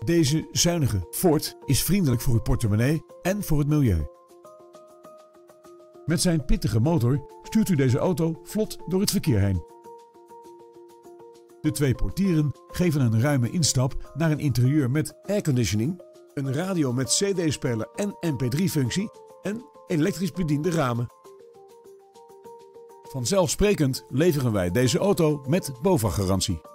Deze zuinige Ford is vriendelijk voor het portemonnee en voor het milieu. Met zijn pittige motor stuurt u deze auto vlot door het verkeer heen. De 2 portieren geven een ruime instap naar een interieur met airconditioning, een radio met CD-speler en MP3-functie en elektrisch bediende ramen. Vanzelfsprekend leveren wij deze auto met BOVAG-garantie.